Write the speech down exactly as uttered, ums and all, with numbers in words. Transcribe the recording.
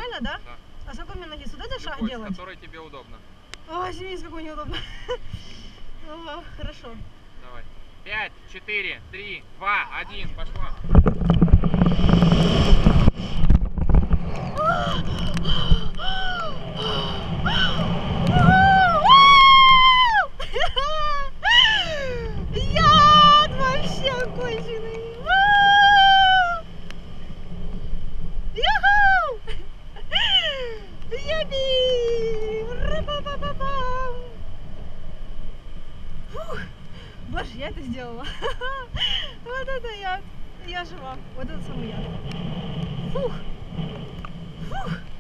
Нормально, да? Да. А с какой мне ноги? Сюда этот шаг Любой, делать? с которой тебе удобно. Ой, извини, с какой неудобно. О, хорошо. Давай. Пять, четыре, три, два, один, пошла. Яд вообще конченый. Юху! Япи! Ра-па-па-па-пам! Фух! Боже, я это сделала. Вот это яд. Я жива. Вот это самый яд. Фух! Фух!